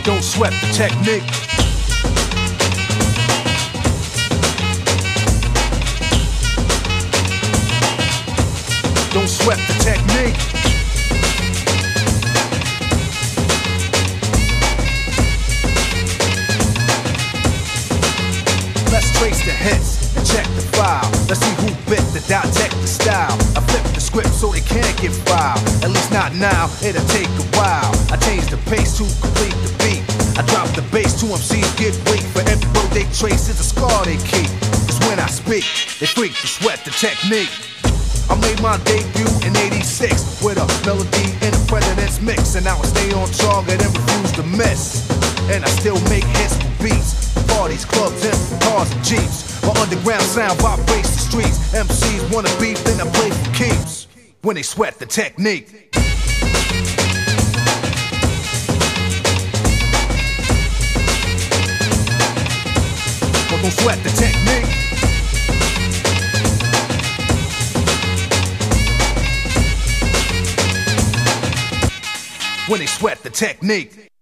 Don't sweat the technique. Don't sweat the technique. Let's trace the hits and check the file. Let's see who bit the dissect the style. I flip the script so they can't get filed. At least not now, it'll take a while. I change the pace to complete the beat. I drop the bass to MCs get weak. For every word they trace is a scar they keep. Cause when I speak, they freak to sweat the technique. I made my debut in '86 with a melody in a President's mix. And now I stay on target and refuse to miss. And I still make hits for beats, parties, clubs, and cars and jeeps. My underground sound vibrates the streets. MCs wanna beef, then I play for keeps. When they sweat the technique. Well, don't sweat the technique. When they sweat the technique.